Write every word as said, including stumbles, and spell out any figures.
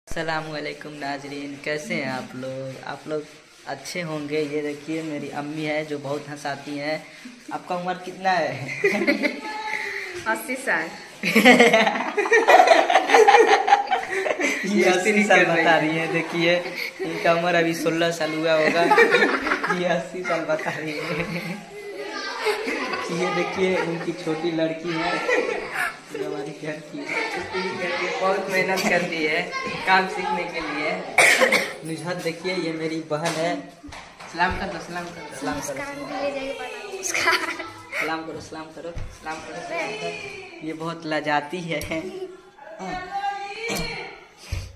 अस्सलामुअलैकुम नाजरीन, कैसे हैं आप लोग? आप लोग अच्छे होंगे। ये देखिए मेरी अम्मी है जो बहुत हंसाती हैं। आपका उम्र कितना है? अस्सी साल। ये अस्सी साल बता रही है। देखिए इनका उम्र अभी सोलह साल हुआ होगा। ये अस्सी साल बता रही है। ये देखिए उनकी छोटी लड़की है, हमारी घर की बहुत मेहनत करती है काम सीखने के लिए। नुजहत देखिए ये मेरी बहन है। सलाम कर दो, सलाम कर दो, सलाम करो, सलाम करो, सलाम करो, सलाम करो। ये बहुत लजाती है।